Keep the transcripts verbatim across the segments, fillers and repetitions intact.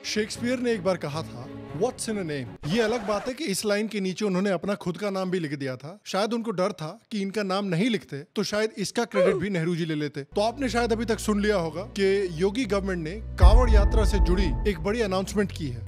Shakespeare ने एक बार कहा था, व्हाट्स इन अ नेम। ये अलग बात है कि इस लाइन के नीचे उन्होंने अपना खुद का नाम भी लिख दिया था। शायद उनको डर था कि इनका नाम नहीं लिखते तो शायद इसका क्रेडिट भी नेहरू जी ले लेते। तो आपने शायद अभी तक सुन लिया होगा कि योगी गवर्नमेंट ने कांवड़ यात्रा से जुड़ी एक बड़ी अनाउंसमेंट की है,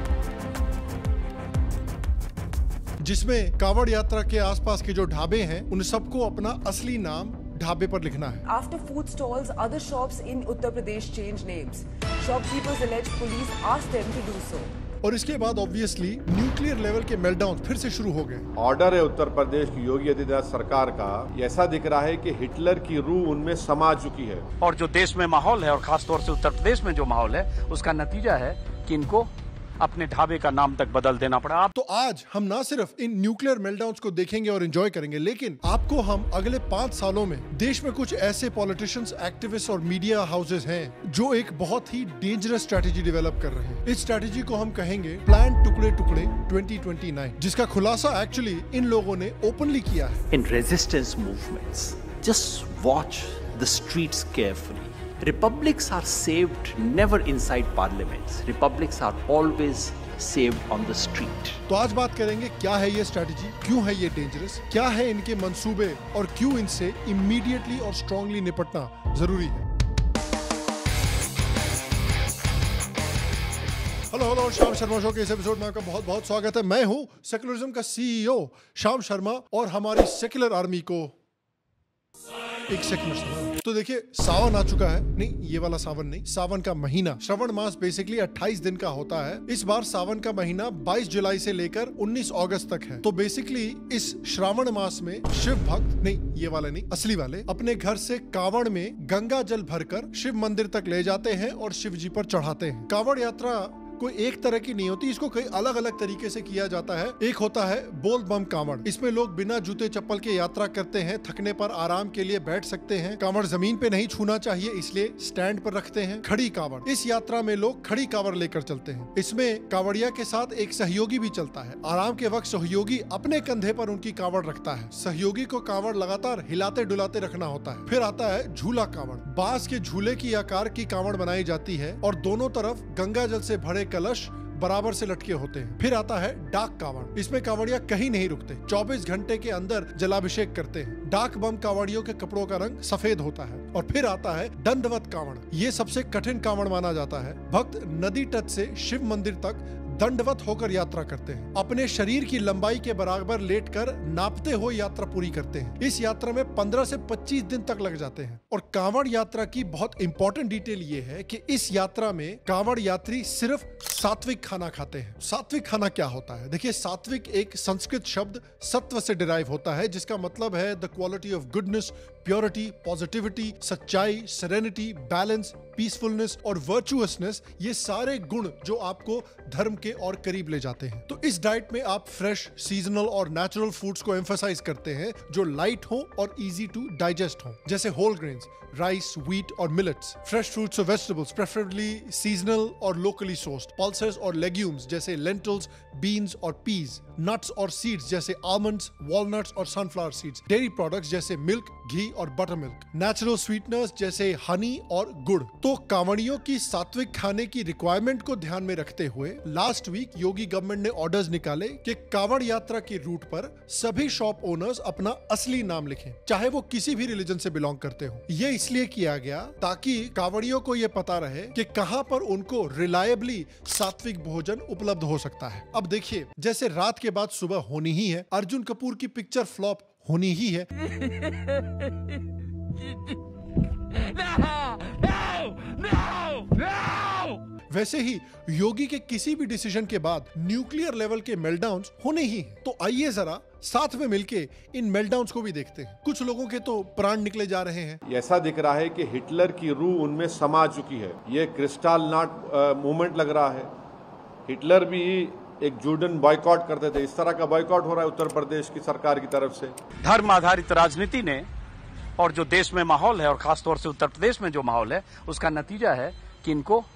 जिसमें कांवड़ यात्रा के आसपास के जो ढाबे हैं उन सबको अपना असली नाम ढाबे पर लिखना है। After food stalls, other shops in Uttar Pradesh changed names. Shopkeepers alleged police asked them to do so. और इसके बाद ऑब्वियसली न्यूक्लियर लेवल के मेल्टडाउन फिर से शुरू हो गए। ऑर्डर है उत्तर प्रदेश की योगी आदित्यनाथ सरकार का, ऐसा दिख रहा है कि हिटलर की रूह उनमें समा चुकी है। और जो देश में माहौल है और खासतौर से उत्तर प्रदेश में जो माहौल है उसका नतीजा है कि इनको अपने ढाबे का नाम तक बदल देना पड़ा। तो आज हम ना सिर्फ इन न्यूक्लियर मेल्टडाउन्स को देखेंगे और एंजॉय करेंगे, लेकिन आपको हम अगले पांच सालों में देश में कुछ ऐसे पॉलिटिशियंस, एक्टिविस्ट और मीडिया हाउसेस हैं जो एक बहुत ही डेंजरस स्ट्रैटेजी डेवलप कर रहे हैं। इस स्ट्रैटेजी को हम कहेंगे प्लान टुकड़े टुकड़े ट्वेंटी ट्वेंटी नाइन, जिसका खुलासा एक्चुअली इन लोगों ने ओपनली किया है। इन resistance movements, just watch the streets carefully. Republics are saved never inside parliaments. Republics are always saved on the street. तो आज बात करेंगे क्या है ये स्ट्रैटेजी, क्यों है ये डेंजरस, क्या है इनके मंसूबे और क्यों इनसे इमीडिएटली और स्ट्रांगली निपटना जरूरी है। Hello hello, Shyam Sharma show के इस एपिसोड में आपका बहुत बहुत स्वागत है। मैं हूं सेक्युलरिज्म का सीईओ श्याम शर्मा और हमारी सेक्युलर आर्मी को एक सेकंड। तो देखिए, सावन आ चुका है, नहीं ये वाला सावन नहीं, सावन का महीना। श्रवण मास बेसिकली अट्ठाईस दिन का होता है। इस बार सावन का महीना बाईस जुलाई से लेकर उन्नीस अगस्त तक है। तो बेसिकली इस श्रावण मास में शिव भक्त, नहीं ये वाले नहीं, असली वाले, अपने घर से कांवड़ में गंगा जल भरकर शिव मंदिर तक ले जाते हैं और शिव जी पर चढ़ाते हैं। कांवड़ यात्रा कोई एक तरह की नहीं होती, इसको कई अलग अलग तरीके से किया जाता है। एक होता है बोल बम कांवड़, इसमें लोग बिना जूते चप्पल के यात्रा करते हैं, थकने पर आराम के लिए बैठ सकते हैं। कांवड़ जमीन पे नहीं छूना चाहिए इसलिए स्टैंड पर रखते हैं। खड़ी कांवड़, इस यात्रा में लोग खड़ी कांवड़ लेकर चलते हैं। इसमें कांवड़िया के साथ एक सहयोगी भी चलता है। आराम के वक्त सहयोगी अपने कंधे पर उनकी कांवड़ रखता है। सहयोगी को कांवड़ लगातार हिलाते डुलाते रखना होता है। फिर आता है झूला कांवड़। बांस के झूले की आकार की कांवड़ बनाई जाती है और दोनों तरफ गंगा जल से भरे कलश बराबर से लटके होते हैं। फिर आता है डाक कांवड़। इसमें कांवड़िया कहीं नहीं रुकते, चौबीस घंटे के अंदर जलाभिषेक करते हैं। डाक बम कांवड़ियों के कपड़ों का रंग सफेद होता है। और फिर आता है दंडवत कांवड़। ये सबसे कठिन कांवड़ माना जाता है। भक्त नदी तट से शिव मंदिर तक दंडवत होकर यात्रा करते हैं। अपने शरीर की लंबाई के बराबर लेटकर नापते हुए यात्रा पूरी करते हैं। इस यात्रा में पंद्रह से पच्चीस दिन तक लग जाते हैं। और कांवड़ यात्रा की बहुत इंपॉर्टेंट डिटेल ये है कि इस यात्रा में कांवड़ यात्री सिर्फ सात्विक खाना खाते हैं। सात्विक खाना क्या होता है? देखिए, सात्विक एक संस्कृत शब्द सत्व से डिराइव होता है, जिसका मतलब है the quality of goodness, purity, positivity, सच्चाई, सेरेनिटी, बैलेंस, पीसफुलनेस और वर्चुअसनेस। ये सारे गुण जो आपको धर्म के और करीब ले जाते हैं। तो इस डाइट में आप फ्रेश, सीजनल और नेचुरल फूड्स को एम्फसाइज करते हैं जो लाइट हो और इजी टू डाइजेस्ट हो, जैसे होल ग्रेन्स, राइस, व्हीट और मिलेट्स, फ्रेश फ्रूट्स और वेजिटेबल्स, प्रेफरेबली सीजनल और लोकली सोर्स्ड, पल्सेस और लेग्यूम्स जैसे लेंटिल्स, बीन्स और पीज, नट्स और सीड्स जैसे आलमंड्स, वॉलनट्स और सनफ्लावर सीड्स, डेयरी प्रोडक्ट्स जैसे मिल्क, घी और बटर मिल्क, नेचुरल स्वीटनर्स जैसे हनी और गुड़। तो कांवड़ियों की सात्विक खाने की रिक्वायरमेंट को ध्यान में रखते हुए लास्ट वीक योगी गवर्नमेंट ने ऑर्डर्स निकाले कि कांवड़ यात्रा की रूट पर सभी शॉप ओनर्स अपना असली नाम लिखें, चाहे वो किसी भी रिलीजन से बिलोंग करते हो। ये इसलिए किया गया ताकि कांवड़ियों को यह पता रहे कि कहां पर उनको रिलायबली सात्विक भोजन उपलब्ध हो सकता है। अब देखिए, जैसे रात के बाद सुबह होनी ही है, अर्जुन कपूर की पिक्चर फ्लॉप होनी ही है। no, no, no! वैसे ही योगी के किसी भी डिसीजन के बाद न्यूक्लियर लेवल के मेल्टडाउन्स होने ही हैं। तो आइए जरा साथ में मिलके इन मेल्टडाउन्स को भी देखते हैं। कुछ लोगों के तो प्राण निकले जा रहे हैं। ऐसा दिख रहा है कि हिटलर की रूह उनमें समा चुकी है। ये क्रिस्टल नाट मूवमेंट लग रहा है। हिटलर भी एक जूडन बॉयकॉट करते थे, इस तरह का बॉयकॉट हो रहा है उत्तर प्रदेश की सरकार की तरफ से। धर्म आधारित राजनीति ने और जो देश में माहौल है और खासतौर से उत्तर प्रदेश में जो माहौल है उसका नतीजा है कि इनको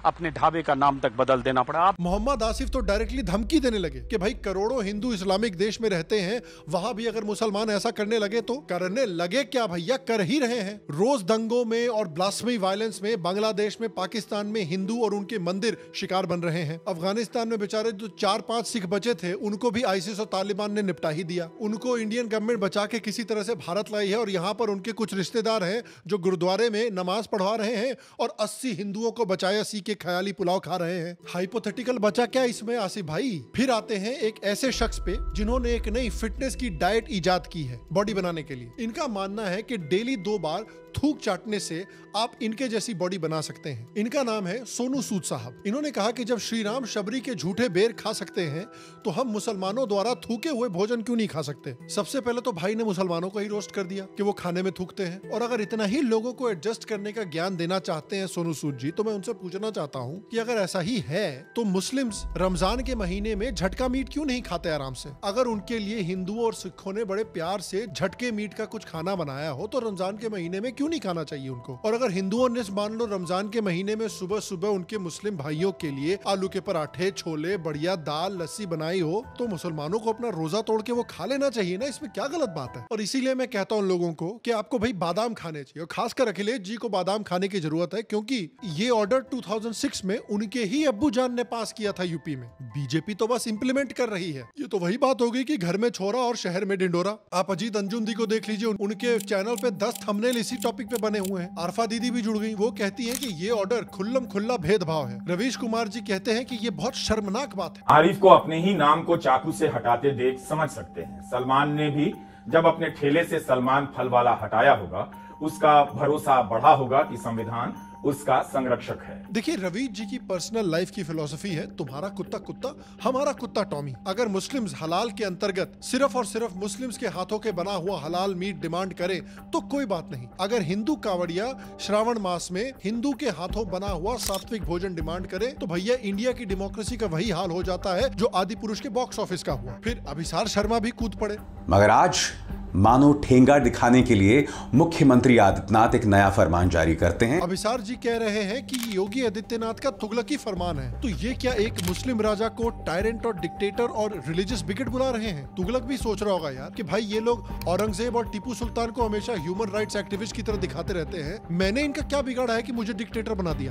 अपने ढाबे का नाम तक बदल देना पड़ा। आप मोहम्मद आसिफ तो डायरेक्टली धमकी देने लगे कि भाई करोड़ों हिंदू इस्लामिक देश में रहते हैं, वहां भी अगर मुसलमान ऐसा करने लगे तो करने लगे क्या भैया, कर ही रहे हैं। रोज दंगों में और ब्लास्फेमी वायलेंस में बांग्लादेश में, पाकिस्तान में हिंदू और उनके मंदिर शिकार बन रहे हैं। अफगानिस्तान में बेचारे जो चार पांच सिख बचे थे उनको भी आईसिस और तालिबान ने निपटा ही दिया। उनको इंडियन गवर्नमेंट बचा के किसी तरह से भारत लाई है और यहाँ पर उनके कुछ रिश्तेदार हैं जो गुरुद्वारे में नमाज पढ़वा रहे हैं और अस्सी हिंदुओं को बचाया सी के ख्याली पुलाव खा रहे हैं। हाइपोथेटिकल बचा क्या इसमें आसिफ भाई? फिर आते हैं एक ऐसे शख्स पे जिन्होंने एक नई फिटनेस की डाइट इजाद की है बॉडी बनाने के लिए। इनका मानना है कि डेली दो बार थूक चाटने से आप इनके जैसी बॉडी बना सकते हैं। इनका नाम है सोनू सूद साहब। इन्होंने कहा कि जब श्री राम शबरी के झूठे बेर खा सकते हैं तो हम मुसलमानों द्वारा थूके हुए भोजन क्यों नहीं खा सकते? सबसे पहले तो भाई ने मुसलमानों को ही रोस्ट कर दिया कि वो खाने में थूकते हैं। और अगर इतना ही लोगों को एडजस्ट करने का ज्ञान देना चाहते हैं सोनू सूद जी, तो मैं उनसे पूछना चाहता हूँ कि अगर ऐसा ही है तो मुस्लिम्स रमजान के महीने में झटका मीट क्यों नहीं खाते आराम से? अगर उनके लिए हिंदुओं और सिखों ने बड़े प्यार से झटके मीट का कुछ खाना बनाया हो तो रमजान के महीने में क्यों नहीं खाना चाहिए उनको? और अगर हिंदुओं ने मान लो रमजान के महीने में सुबह सुबह उनके मुस्लिम भाइयों के लिए आलू के पराठे, छोले, बढ़िया दाल, लस्सी बनाई हो तो मुसलमानों को अपना रोजा तोड़ के वो खा लेना चाहिए ना। इसमें क्या गलत बात है? और इसीलिए मैं कहता हूँ लोगों को कि आपको भाई बादाम खाने चाहिए और खासकर अखिलेश जी को बादाम खाने की जरूरत है, क्योंकि ये ऑर्डर दो हज़ार छह में उनके ही अब्बू जान ने पास किया था यूपी में। बीजेपी तो बस इंप्लीमेंट कर रही है। ये तो वही बात हो गई कि घर में छोरा और शहर में डिंडोरा। आप अजीत अंजुम दी को देख लीजिए, उनके चैनल पे दस थंबनेल इसी टॉपिक पे बने हुए हैं। आरफा दीदी भी जुड़ गई, वो कहती है कि ये ऑर्डर खुल्लम खुल्ला भेदभाव है। रवीश कुमार जी कहते हैं कि ये बहुत शर्मनाक बात है। आरिफ को अपने ही नाम को चाकू से हटाते देख समझ सकते हैं सलमान ने भी जब अपने ठेले से सलमान फल वाला हटाया होगा, उसका भरोसा बढ़ा होगा कि संविधान उसका संरक्षक है। देखिए रवीश जी की पर्सनल लाइफ की फिलॉसफी है, तुम्हारा कुत्ता कुत्ता, हमारा कुत्ता टॉमी। अगर मुस्लिम्स हलाल के अंतर्गत सिर्फ और सिर्फ मुस्लिम्स के हाथों के बना हुआ हलाल मीट डिमांड करें तो कोई बात नहीं। अगर हिंदू कावड़िया श्रावण मास में हिंदू के हाथों बना हुआ सात्विक भोजन डिमांड करे तो भैया इंडिया की डेमोक्रेसी का वही हाल हो जाता है जो आदि पुरुष के बॉक्स ऑफिस का हुआ। फिर अभिसार शर्मा भी कूद पड़े। मगर आज मानो ठेंगा दिखाने के लिए मुख्यमंत्री आदित्यनाथ एक नया फरमान जारी करते हैं। अभिसार जी कह रहे हैं कि योगी आदित्यनाथ का तुगलकी फरमान है। तो ये क्या एक मुस्लिम राजा को टायरेंट और डिक्टेटर और रिलीजियस बिगट बुला रहे हैं? तुगलक भी सोच रहा होगा यार कि भाई ये लोग औरंगजेब और टीपू सुल्तान को हमेशा ह्यूमन राइट्स एक्टिविस्ट की तरह दिखाते रहते हैं, मैंने इनका क्या बिगाड़ा है कि मुझे डिक्टेटर बना दिया?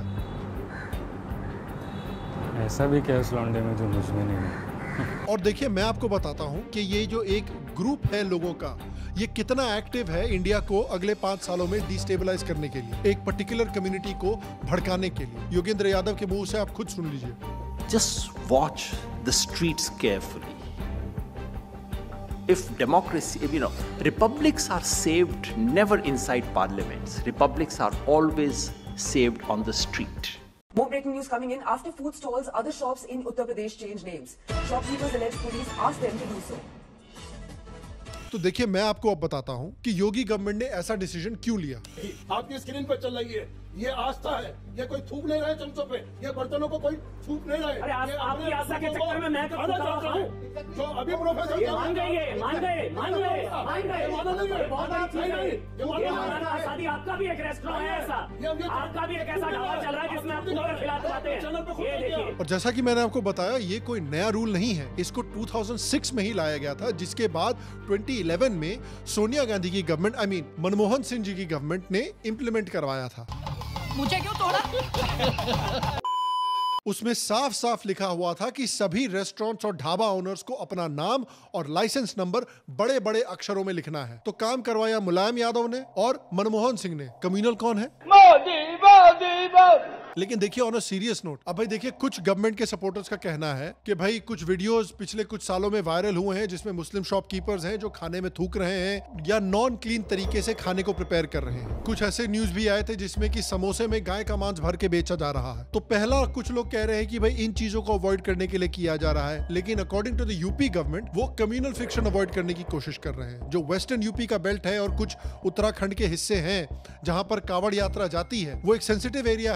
ऐसा भी क्या उस लौंडे में जो मुझ में नहीं है। और देखिए मैं आपको बताता हूँ कि ये जो एक ग्रुप है लोगों का, ये कितना एक्टिव है इंडिया को अगले पांच सालों में डिस्टेबलाइज करने के लिए, एक पर्टिकुलर कम्युनिटी को भड़काने के लिए। योगेंद्र यादव के मुंह से आप खुद सुन लीजिए। Just watch the streets carefully. If democracy, you know, republics are saved never inside parliaments. Republics are always saved on the street. More breaking news coming in. After food stalls, other shops in Uttar Pradesh changed names. Shopkeepers allege police asked them to do so. तो देखिए मैं आपको अब बताता हूं कि योगी government ने ऐसा डिसीजन क्यों लिया। आपकी स्क्रीन पर चल रही है, ये आस्था है, ये कोई थूक नहीं रहा है चमचों पे, ये बर्तनों को कोई थूक नहीं रहा है। अरे आप, आपकी आस्था के चक्कर में मैं आना चाहता हूँ जो अभी प्रोफेसर मान गए मान गए मान गए मान गए माना नहीं है, बहुत बड़ी चीज है। ये मौलाना आजादी आपका भी एक रेस्टोरेंट है, ऐसा आपका भी एक ऐसा ढाबा चल रहा है जिसमें आप कुकर खिलाते रहते हैं। ये देखिए। और जैसा कि मैंने आपको बताया ये कोई नया रूल नहीं है, इसको दो हज़ार छह में ही लाया गया था, जिसके बाद दो हज़ार ग्यारह में सोनिया गांधी की government I mean Manmohan Singh ji की गवर्नमेंट ने इंप्लीमेंट करवाया था। मुझे क्यों तोड़ा? उसमें साफ साफ लिखा हुआ था कि सभी रेस्टोरेंट्स और ढाबा ओनर्स को अपना नाम और लाइसेंस नंबर बड़े बड़े अक्षरों में लिखना है। तो काम करवाया मुलायम यादव ने और मनमोहन सिंह ने। कम्युनल कौन है? मोदी मोदी मोदी। लेकिन देखिए ऑन अ सीरियस नोट, अब भाई देखिए कुछ गवर्नमेंट के सपोर्टर्स का कहना है कि भाई कुछ वीडियोस पिछले कुछ सालों में वायरल हुए हैं जिसमें मुस्लिम शॉपकीपर्स हैं जो खाने में थूक रहे हैं या नॉन क्लीन तरीके से खाने को प्रिपेयर कर रहे हैं। कुछ ऐसे न्यूज भी आए थे जिसमें कि समोसे में गाय का मांस भर के बेचा जा रहा है। तो पहला कुछ लोग कह रहे हैं कि भाई इन चीजों को अवॉइड करने के लिए किया जा रहा है, लेकिन according to the UP government वो कम्युनल फिक्शन अवॉइड करने की कोशिश कर रहे हैं। जो वेस्टर्न यूपी का बेल्ट है और कुछ उत्तराखंड के हिस्से हैं जहां पर कावड़ यात्रा जाती है, वो एक सेंसिटिव एरिया है क्योंकि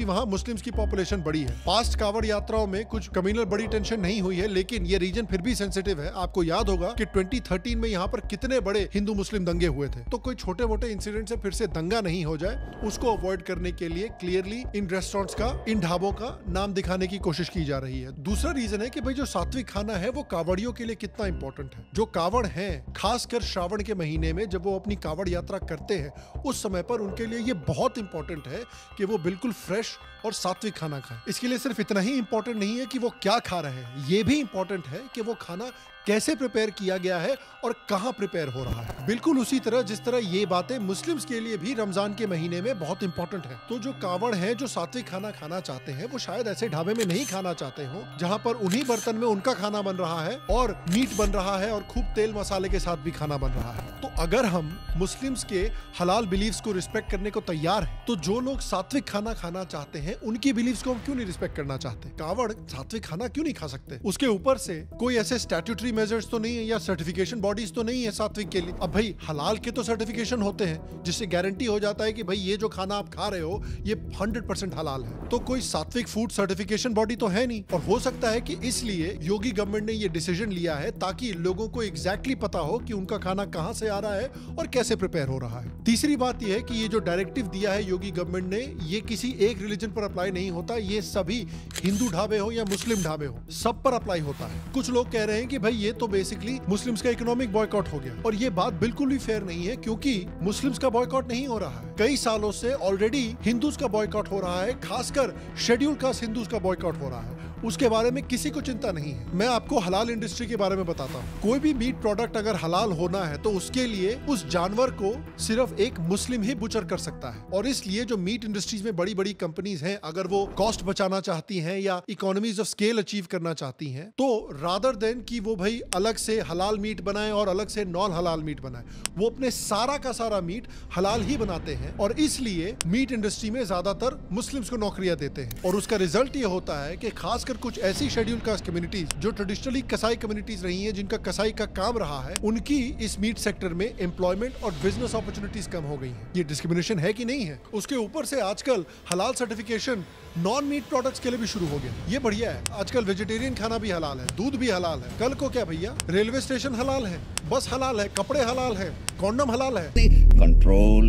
वहाँ मुस्लिम्स की पॉपुलेशन बड़ी है। पास्ट कावड़ यात्राओं में कुछ कम्युनल बड़ी टेंशन नहीं हुई है, लेकिन ये रीजन फिर भी सेंसिटिव है। आपको याद होगा कि ट्वेंटी थर्टीन में यहाँ पर कितने बड़े हिंदू मुस्लिम दंगे हुए थे। तो कोई छोटे मोटे इंसिडेंट से फिर से दंगा नहीं हो जाए, उसको अवॉइड करने के लिए क्लियरली इन रेस्टोरेंट्स का, इन ढाबों का नाम दिखाने की कोशिश की जा रही है। दूसरा रीजन है कि भाई जो सात्विक खाना है वो कावड़ियों के लिए कितना इंपॉर्टेंट है। जो कावड़ हैं, खासकर श्रावण के महीने में जब वो अपनी कावड़ यात्रा करते हैं, उस समय पर उनके लिए ये बहुत इंपॉर्टेंट है कि वो बिल्कुल फ्रेश और सात्विक खाना खाएं। इसके लिए सिर्फ इतना ही इंपॉर्टेंट नहीं है कि वो क्या खा रहे हैं, ये भी इंपॉर्टेंट है कि वो खाना कैसे प्रिपेयर किया गया है और कहां प्रिपेयर हो रहा है। बिल्कुल उसी तरह जिस तरह ये बातें मुस्लिम्स के लिए भी रमजान के महीने में बहुत इंपॉर्टेंट है। तो जो कावड़ हैं, जो सात्विक खाना खाना चाहते हैं, वो शायद ऐसे ढाबे में नहीं खाना चाहते हो जहां पर उन्हीं बर्तन में उनका खाना बन रहा है और मीट बन रहा है और खूब तेल मसाले के साथ भी खाना बन रहा है। तो अगर हम मुस्लिम्स के हलाल बिलीव्स को रिस्पेक्ट करने को तैयार है, तो जो लोग सात्विक खाना खाना चाहते हैं उनकी बिलीव्स को हम क्यों नहीं रिस्पेक्ट करना चाहते? कावड़ सात्विक खाना क्यों नहीं खा सकते? उसके ऊपर से कोई ऐसे स्टैट्यूटरी मेजर्स तो नहीं है या सर्टिफिकेशन बॉडीज तो नहीं है सात्विक के लिए। अब भाई हलाल के तो सर्टिफिकेशन होते हैं जिससे गारंटी हो जाता है कि भाई ये जो खाना आप खा रहे हो ये हंड्रेड परसेंट हलाल है। तो कोई सात्विक फूड सर्टिफिकेशन बॉडी तो है नहीं, और हो सकता है कि इसलिए योगी गवर्नमेंट ने ये डिसीजन लिया है ताकि लोगों को एग्जैक्टली पता हो कि उनका खाना कहां से आ रहा है और कैसे प्रिपेयर हो रहा है। तीसरी बात यह है कि ये जो डायरेक्टिव दिया है योगी गवर्नमेंट ने, ये किसी एक रिलीजन पर अप्लाई नहीं होता, ये सभी हिंदू ढाबे हो या मुस्लिम ढाबे हो सब पर अप्लाई होता है। कुछ लोग कह रहे हैं कि भाई ये तो बेसिकली मुस्लिम्स का इकोनॉमिक बॉयकॉट हो गया, और ये बात बिल्कुल भी फेयर नहीं है, क्योंकि मुस्लिम्स का बॉयकॉट नहीं हो रहा है। कई सालों से ऑलरेडी हिंदूज का बॉयकॉट हो रहा है, खासकर शेड्यूल कास्ट हिंदूज का बॉयकॉट हो रहा है। उसके बारे में किसी को चिंता नहीं है। मैं आपको हलाल इंडस्ट्री के बारे में बताता हूँ। कोई भी मीट प्रोडक्ट अगर हलाल होना है तो उसके लिए उस जानवर को सिर्फ एक मुस्लिम ही बुचर कर सकता है, और इसलिए जो मीट इंडस्ट्रीज में बड़ी बड़ी कंपनीज हैं, अगर वो कॉस्ट बचाना चाहती हैं या इकोनॉमीज ऑफ स्केल अचीव करना चाहती हैं, तो रादर देन कि वो भाई अलग से हलाल मीट बनाए और अलग से नॉन हलाल मीट बनाए, वो अपने सारा का सारा मीट हलाल ही बनाते हैं, और इसलिए मीट इंडस्ट्री में ज्यादातर मुस्लिम्स को नौकरियां देते हैं। और उसका रिजल्ट ये होता है कि खासकर कुछ ऐसी शेड्यूल कास्ट कम्युनिटीज जो ट्रेडिशनली कसाई कम्युनिटीज रही हैं, जिनका कसाई का काम रहा है, उनकी इस मीट सेक्टर में एम्प्लॉयमेंट और बिजनेस अपॉर्चुनिटीज कम हो गई हैं। ये डिस्क्रिमिनेशन है कि नहीं है? उसके ऊपर से आजकल हलाल सर्टिफिकेशन नॉन मीट प्रोडक्ट्स के लिए भी शुरू हो गया। ये बढ़िया है। आजकल वेजिटेरियन खाना भी हलाल है, दूध भी हलाल है। कल को क्या भैया, रेलवे स्टेशन हलाल है, बस हलाल है, कपड़े हलाल है, कॉन्डम हलाल है। कंट्रोल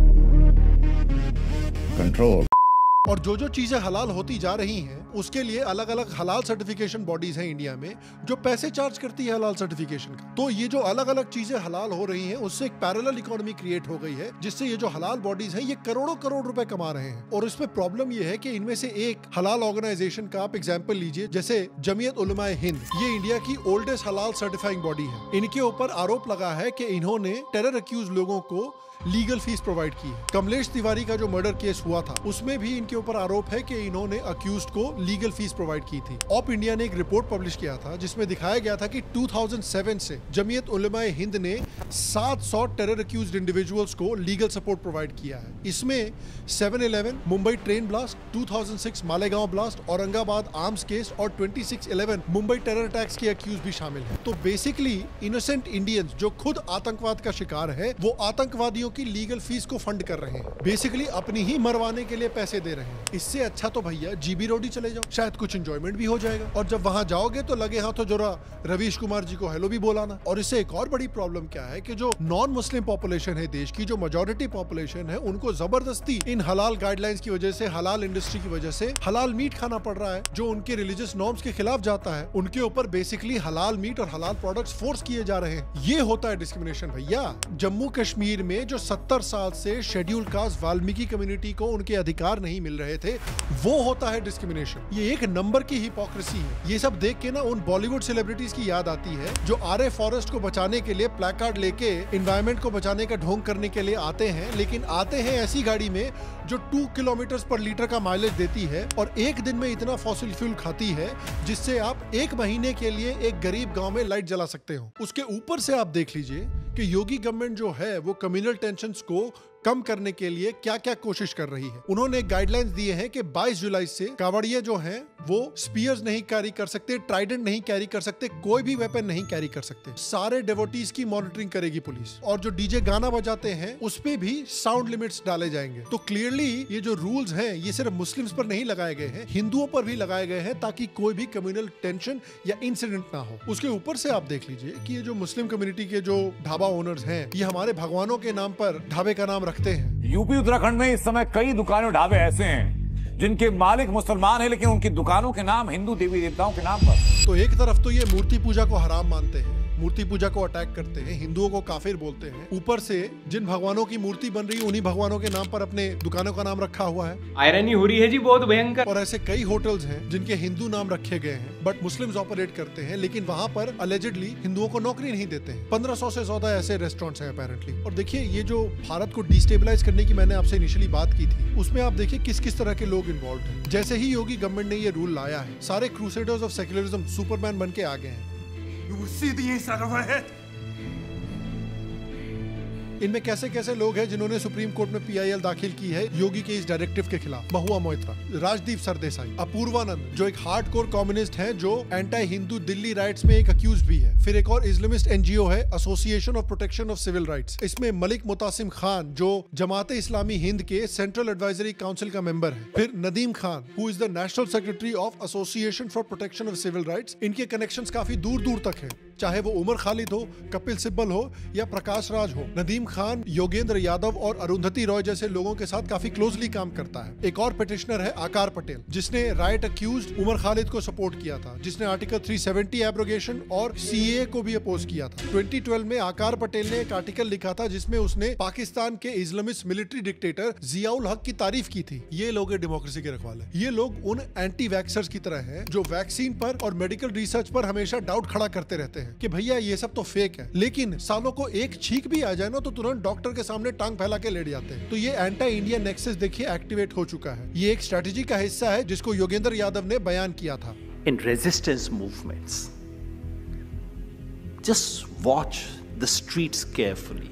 कंट्रोल और जो जो चीजें हलाल होती जा रही हैं उसके लिए अलग अलग हलाल सर्टिफिकेशन बॉडीज हैं इंडिया में जो पैसे चार्ज करती है हलाल सर्टिफिकेशन का। तो ये जो अलग अलग चीजें हलाल हो रही हैं उससे एक पैरेलल इकोनॉमी क्रिएट हो गई है, जिससे ये जो हलाल बॉडीज हैं ये करोड़ों करोड़ रुपए कमा रहे हैं। और इसमें प्रॉब्लम ये है कि इनमें से एक हलाल ऑर्गेनाइजेशन का आप एग्जाम्पल लीजिए, जैसे जमीयत उलमाए हिंद। ये इंडिया की ओल्डेस्ट हलाल सर्टिफाइंग बॉडी है। इनके ऊपर आरोप लगा है कि इन्होंने टेरर अक्यूज लोगों को लीगल फीस प्रोवाइड की है। कमलेश तिवारी का जो मर्डर केस हुआ था उसमें भी इनके ऊपर आरोप है कि इन्होंने अक्यूज्ड को लीगल फीस प्रोवाइड की थी। ऑप इंडिया ने एक रिपोर्ट पब्लिश किया था जिसमें दिखाया गया था कि दो हज़ार सात से जमीयत उलमाए हिंद ने सात सौ टेरर अक्यूज्ड इंडिविजुअल्स को लीगल सपोर्ट प्रोवाइड किया है। इसमें seven eleven, Mumbai train blast, दो हज़ार छह Malegaon blast, Aurangabad arms case और छब्बीस इलेवन मुंबई टेरर अटैक्स के अक्यूज भी शामिल है। तो बेसिकली इनोसेंट इंडियंस जो खुद आतंकवाद का शिकार है वो आतंकवादियों की लीगल फीस को फंड कर रहे हैं, बेसिकली अपनी ही मरवाने के लिए पैसे दे रहे हैं। इससे अच्छा तो भैया जीबी रोड ही चले जाओ, शायद कुछ एंजॉयमेंट भी हो जाएगा। और जब वहां जाओगे तो लगे हाथों जरा रवीश कुमार जी को हेलो भी बोलाना। और इससे एक और बड़ी प्रॉब्लम क्या है कि जो नॉन मुस्लिम पॉपुलेशन है देश की, जो मेजॉरिटी पॉपुलेशन है, उनको जबरदस्ती इन हलाल गाइडलाइंस की वजह से, हलाल इंडस्ट्री की वजह से हलाल मीट खाना पड़ रहा है जो उनके रिलीजियस नॉर्म्स के खिलाफ जाता है। उनके ऊपर बेसिकली हलाल मीट और हलाल प्रोडक्ट्स फोर्स किए जा रहे हैं। ये होता है डिस्क्रिमिनेशन भैया। जम्मू कश्मीर में जो सत्तर साल से शेड्यूल कास्ट वाल्मीकि कम्युनिटी को उनके अधिकार नहीं मिल रहे थे, वो होता है डिस्क्रिमिनेशन। ये एक नंबर की हिपोक्रेसी है। ये सब देख के ना उन बॉलीवुड सेलिब्रिटीज की याद आती है जो आरे फॉरेस्ट को बचाने के लिए प्लैकार्ड लेके एनवायरनमेंट को बचाने का ढोंग करने के लिए आते हैं, लेकिन आते हैं ऐसी गाड़ी में जो टू किलोमीटर पर लीटर का माइलेज देती है और एक दिन में इतना फॉसिल फ्यूल खाती है जिससे आप एक महीने के लिए एक गरीब गांव में लाइट जला सकते हो। उसके ऊपर से आप देख लीजिए कि योगी गवर्नमेंट जो है वो कम्युनल टेंशन्स को कम करने के लिए क्या क्या कोशिश कर रही है। उन्होंने गाइडलाइंस दिए हैं कि बाईस जुलाई से कावड़िए जो हैं वो स्पीयर्स नहीं कैरी कर सकते, ट्राइडेंट नहीं कैरी कर सकते, कोई भी वेपन नहीं कैरी कर सकते। सारे डेवोटीज की मॉनिटरिंग करेगी पुलिस, और जो डीजे गाना बजाते हैं उस पे भी साउंड लिमिट्स डाले जाएंगे। तो क्लियरली ये जो रूल्स हैं ये सिर्फ मुस्लिम्स पर नहीं लगाए गए हैं, हिंदुओं पर भी लगाए गए हैं, ताकि कोई भी कम्युनल टेंशन या इंसिडेंट ना हो। उसके ऊपर से आप देख लीजिए कि ये जो मुस्लिम कम्युनिटी के जो ढाबा ओनर्स हैं ये हमारे भगवानों के नाम पर ढाबे का नाम रखते हैं। यूपी उत्तराखंड में इस समय कई दुकानें ढाबे ऐसे हैं जिनके मालिक मुसलमान हैं, लेकिन उनकी दुकानों के नाम हिंदू देवी देवताओं के नाम पर। तो एक तरफ तो ये मूर्ति पूजा को हराम मानते हैं, मूर्ति पूजा को अटैक करते हैं, हिंदुओं को काफिर बोलते हैं, ऊपर से जिन भगवानों की मूर्ति बन रही है उन्हीं भगवानों के नाम पर अपने दुकानों का नाम रखा हुआ है। आयरनी हो रही है जी बहुत भयंकर। और ऐसे कई होटल्स हैं जिनके हिंदू नाम रखे गए हैं बट मुस्लिम्स ऑपरेट करते हैं, लेकिन वहाँ पर अलेजिडली हिंदुओं को नौकरी नहीं देते हैं। पंद्रह सौ से ज्यादा ऐसे रेस्टोरेंट्स हैं अपेरेंटली। और देखिए ये जो भारत को डिस्टेबलाइज करने की मैंने आपसे इनिशियली बात की थी, उसमें आप देखिए किस किस तरह के लोग इन्वॉल्व हैं। जैसे ही योगी गवर्नमेंट ने ये रूल लाया है, सारे क्रूसेडर्स ऑफ सेक्युलरिज्म सुपरमैन बन के आ गए हैं। इनमें कैसे कैसे लोग हैं जिन्होंने सुप्रीम कोर्ट में पीआईएल दाखिल की है योगी के इस डायरेक्टिव के खिलाफ। महुआ मोइत्रा, राजदीप सरदेसाई, अपूर्वानंद जो एक हार्डकोर कम्युनिस्ट हैं जो एंटी हिंदू दिल्ली राइट्स में एक अक्यूज भी है। फिर एक और इस्लामिस्ट एनजीओ है association of protection of civil rights, इसमें मलिक मुतासिम खान जो जमाते इस्लामी हिंद के सेंट्रल एडवाइजरी काउंसिल का मेंबर है। फिर Nadeem Khan who is the national secretary of association for protection of civil rights. इनके कनेक्शंस काफी दूर दूर तक हैं, चाहे वो उमर खालिद हो, कपिल सिब्बल हो या प्रकाश राज हो। नदीम खान योगेंद्र यादव और अरुंधति रॉय जैसे लोगों के साथ काफी क्लोजली काम करता है। एक और पिटिशनर है आकार पटेल जिसने राइट अक्यूज्ड उमर खालिद को सपोर्ट किया था, जिसने आर्टिकल तीन सौ सत्तर एब्रोगेशन और सीएए को भी अपोज किया था। दो हज़ार बारह में आकार पटेल ने एक आर्टिकल लिखा था जिसमें उसने पाकिस्तान के इस्लामिस्ट मिलिट्री डिक्टेटर जियाउल हक की तारीफ की थी। ये लोग डेमोक्रेसी के रखवाले। ये लोग उन एंटी वैक्सर्स की तरह हैं जो वैक्सीन पर और मेडिकल रिसर्च पर हमेशा डाउट खड़ा करते रहते हैं कि भैया ये सब तो फेक है, लेकिन सालों को एक छींक भी आ जाए ना तो तुरंत डॉक्टर के सामने टांग फैला के लेट जाते हैं। तो ये एंटी इंडिया नेक्सस देखिए एक्टिवेट हो चुका है। ये एक स्ट्रेटेजी का हिस्सा है जिसको योगेंद्र यादव ने बयान किया था। In resistance movements, just watch the streets carefully.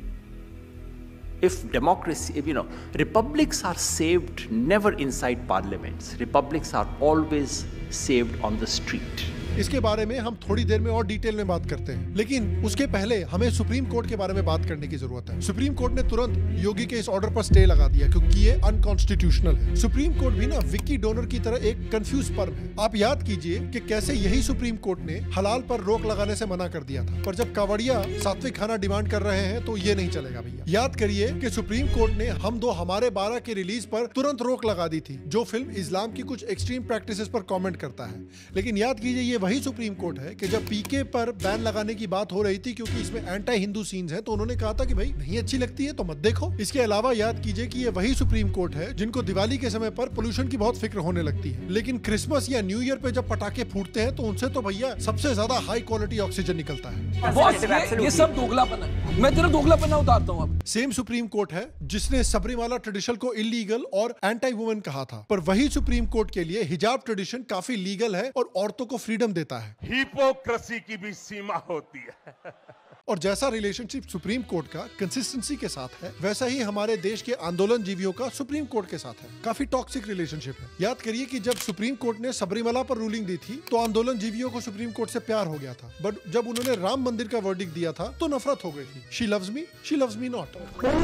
If democracy, if, you know, republics are saved never inside parliaments. Republics are always saved on the street. इसके बारे में हम थोड़ी देर में और डिटेल में बात करते हैं, लेकिन उसके पहले हमें सुप्रीम कोर्ट के बारे में बात करने की जरूरत है। सुप्रीम कोर्ट ने तुरंत योगी के इस ऑर्डर पर स्टे लगा दिया क्योंकि ये अनकॉन्स्टिट्यूशनल है। सुप्रीम कोर्ट भी ना विक्की डोनर की तरह एक कंफ्यूज पर्म है। आप याद कीजिए कि कैसे यही सुप्रीम कोर्ट ने हलाल पर रोक लगाने से मना कर दिया था, पर जब कावड़िया सात्विक खाना डिमांड कर रहे हैं तो ये नहीं चलेगा भैया। याद करिए कि सुप्रीम कोर्ट ने हम दो हमारे बारह के रिलीज पर तुरंत रोक लगा दी थी, जो फिल्म इस्लाम की कुछ एक्सट्रीम प्रैक्टिसेस पर कमेंट करता है। लेकिन याद कीजिए ये वही सुप्रीम कोर्ट है कि जब पीके पर बैन लगाने की बात हो रही थी क्योंकि इसमें एंटी हिंदू सीन्स हैं, तो उन्होंने कहा था कि भाई नहीं अच्छी लगती है तो मत देखो। इसके अलावा याद कीजिए कि ये वही सुप्रीम कोर्ट है जिनको दिवाली के समय पर पोल्यूशन की बहुत फिक्र होने लगती है, लेकिन क्रिसमस या न्यू ईयर पे जब पटाखे फूटते हैं तो उनसे तो भैया सबसे ज्यादा हाई क्वालिटी ऑक्सीजन निकलता है। बॉस, ये, ये सब दोगलापन है। मैं तेरा दोगलापन उतारता हूँ अब। सेम सुप्रीम कोर्ट है जिसने सबरीमाला ट्रेडिशन को इलीगल और एंटी वुमेन कहा था, पर वही सुप्रीम कोर्ट के लिए हिजाब ट्रेडिशन काफी लीगल है और औरतों को फ्रीडम देता है। हिपोक्रेसी की भी सीमा होती है। और जैसा रिलेशनशिप सुप्रीम कोर्ट का कंसिस्टेंसी के साथ है, वैसा ही हमारे देश के आंदोलन जीवियों का सुप्रीम कोर्ट के साथ है। काफी टॉक्सिक रिलेशनशिप है। याद करिए कि जब सुप्रीम कोर्ट ने सबरीमाला पर रूलिंग दी थी तो आंदोलन जीवियों को सुप्रीम कोर्ट से प्यार हो गया था, बट जब उन्होंने राम मंदिर का वर्डिक्ट दिया था तो नफरत हो गई थी। She loves me, she loves me not.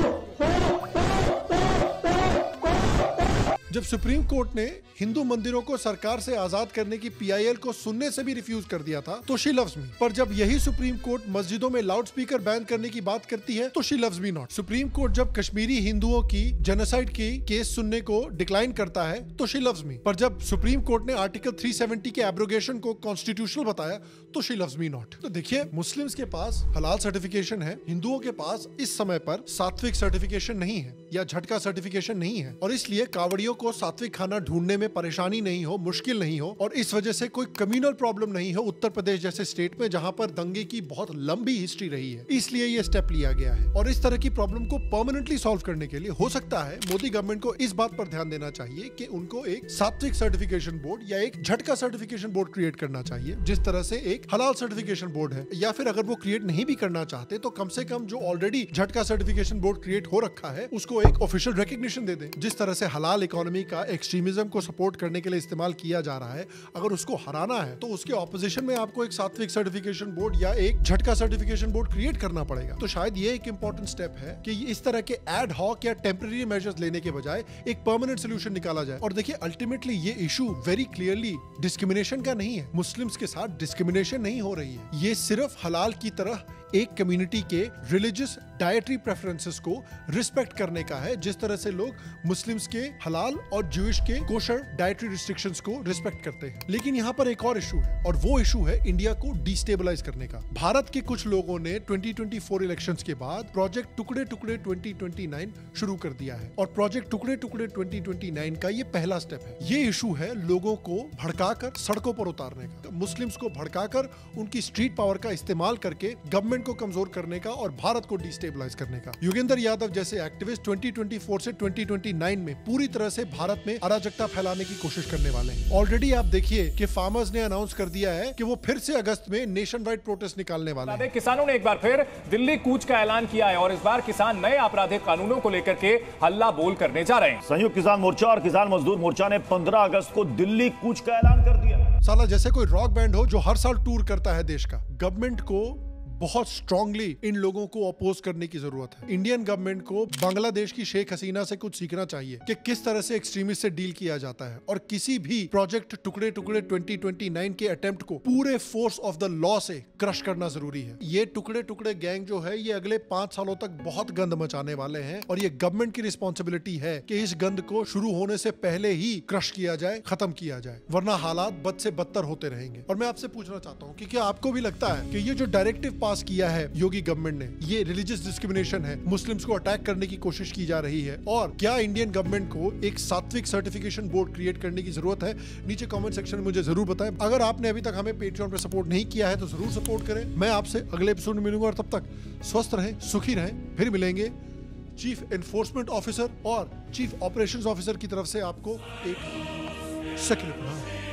जब सुप्रीम कोर्ट ने हिंदू मंदिरों को सरकार से आजाद करने की पीआईएल को सुनने से भी रिफ्यूज कर दिया था तो शी लव्स मी, पर जब यही सुप्रीम कोर्ट मस्जिदों में लाउड स्पीकर बैन करने की बात करती है तो she loves me not. Supreme court जब कश्मीरी हिंदुओं की जेनोसाइड की केस सुनने को डिक्लाइन करता है तो शी लव्स मी, पर जब सुप्रीम कोर्ट ने आर्टिकल तीन सौ सत्तर के एब्रोगेशन को कॉन्स्टिट्यूशनल बताया तो शी लव्स मी नॉट। तो देखिए, मुस्लिम्स के पास हलाल सर्टिफिकेशन है, हिंदुओं के पास इस समय पर सात्विक सर्टिफिकेशन नहीं है। या झटका सर्टिफिकेशन नहीं है, और इसलिए कावड़ियों को सात्विक खाना ढूंढने में परेशानी नहीं हो, मुश्किल नहीं हो, और इस वजह से कोई कम्युनल प्रॉब्लम नहीं हो उत्तर प्रदेश जैसे स्टेट में जहां पर दंगे की बहुत लंबी हिस्ट्री रही है। इसलिए ये स्टेप लिया गया है। और इस तरह की प्रॉब्लम को परमानेंटली सॉल्व करने के लिए हो सकता है मोदी गवर्नमेंट को इस बात पर ध्यान देना चाहिए कि उनको एक सात्विक सर्टिफिकेशन बोर्ड या एक झटका सर्टिफिकेशन बोर्ड क्रिएट करना चाहिए, जिस तरह से एक हलाल सर्टिफिकेशन बोर्ड है। या फिर अगर वो क्रिएट नहीं भी करना चाहते तो कम से कम जो ऑलरेडी झटका सर्टिफिकेशन बोर्ड क्रिएट हो रखा है उसको एक ऑफिशियल रिकग्निशन दे दें। जिस तरह से हलाल इकोनॉमी का एक्सट्रीमिज्म को सपोर्ट करने के लिए इस्तेमाल किया जा रहा है, अगर उसको हराना है तो उसके ऑपोजिशन में आपको एक सात्विक सर्टिफिकेशन बोर्ड या एक झटका सर्टिफिकेशन बोर्ड क्रिएट करना पड़ेगा। तो शायद ये एक इंपॉर्टेंट स्टेप है कि इस तरह के एड हॉक या टेम्पररी मेजर्स लेने के बजाय एक परमानेंट सोल्यूशन निकाला जाए। और देखिए अल्टीमेटली ये इशू वेरी क्लियरली डिस्क्रिमिनेशन का नहीं है। मुस्लिम्स के साथ डिस्क्रिमिनेशन नहीं हो रही है, ये सिर्फ हलाल की तरह एक कम्युनिटी के रिलीजियस डाइटरी प्रेफरेंसेस को रिस्पेक्ट करने का है, जिस तरह से लोग मुस्लिम्स के हलाल और ज्यूइश के कोशर डाइटरी रिस्ट्रिक्शंस को रिस्पेक्ट करते हैं। लेकिन यहाँ पर एक और इशू है, और वो इशू है इंडिया को डिस्टेबलाइज करने का। भारत के कुछ लोगों ने ट्वेंटी ट्वेंटी फोर इलेक्शंस के बाद प्रोजेक्ट टुकड़े टुकड़े ट्वेंटी ट्वेंटी नाइन शुरू कर दिया है, और प्रोजेक्ट टुकड़े टुकड़े ट्वेंटी ट्वेंटी नाइन का ये पहला स्टेप है। ये इशू है लोगों को भड़काकर सड़कों पर उतारने का, मुस्लिम्स को भड़काकर उनकी स्ट्रीट पावर का इस्तेमाल करके गवर्नमेंट को कमजोर करने का और भारत को डिस्टेबलाइज करने का। योगेंद्र यादव जैसे एक्टिविस्ट ट्वेंटी ट्वेंटी फोर से ट्वेंटी ट्वेंटी नाइन में पूरी तरह से भारत में अराजकता फैलाने की कोशिश करने वाले हैं। ऑलरेडी आप देखिए कि फार्मर्स ने अनाउंस कर दिया है कि वो फिर से अगस्त में नेशन वाइड प्रोटेस्ट निकालने वाले हैं। किसानों ने एक बार फिर दिल्ली कूच का ऐलान किया है, और इस बार किसान नए आपराधिक कानूनों को लेकर के हल्ला बोल करने जा रहे हैं। संयुक्त किसान मोर्चा और किसान मजदूर मोर्चा ने पंद्रह अगस्त को दिल्ली कूच का ऐलान कर दिया। साला जैसे कोई रॉक बैंड हो जो हर साल टूर करता है देश का। गवर्नमेंट को बहुत स्ट्रांगली इन लोगों को अपोज करने की जरूरत है। इंडियन गवर्नमेंट को बांग्लादेश की शेख हसीना से कुछ सीखना चाहिए कि किस तरह से एक्सट्रीमिस्ट से डील किया जाता है, और किसी भी प्रोजेक्ट टुकड़े टुकड़े ट्वेंटी ट्वेंटी नाइन के अटेम्प्ट को पूरे फोर्स ऑफ द लॉ से क्रश करना जरूरी है। ये टुकड़े टुकड़े गैंग जो है ये अगले पांच सालों तक बहुत गंद मचाने वाले हैं, और ये गवर्नमेंट की रिस्पॉन्सिबिलिटी है कि इस गंद को शुरू होने से पहले ही क्रश किया जाए, खत्म किया जाए, वरना हालात बद से बदतर होते रहेंगे। और मैं आपसे पूछना चाहता हूँ कि क्या आपको भी लगता है कि ये जो डायरेक्टिव पास किया है योगी गवर्नमेंट ने, ये रिलीजियस डिस्क्रिमिनेशन है, मुस्लिम्स को अटैक करने की कोशिश की जा रही है, और क्या इंडियन गवर्नमेंट को एक सात्विक सर्टिफिकेशन बोर्ड क्रिएट करने की जरूरत है? नीचे कमेंट सेक्शन में मुझे जरूर बताएं। अगर आपने अभी तक हमें पेट्रियन पे सपोर्ट नहीं किया है तो जरूर सपोर्ट करें। मैं आपसे अगले एपिसोड में मिलूंगा, और तब तक स्वस्थ रहें, सुखी रहें। फिर मिलेंगे चीफ एनफोर्समेंट ऑफिसर और चीफ ऑपरेशंस ऑफिसर की तरफ से आपको एक सेक्रेटरी।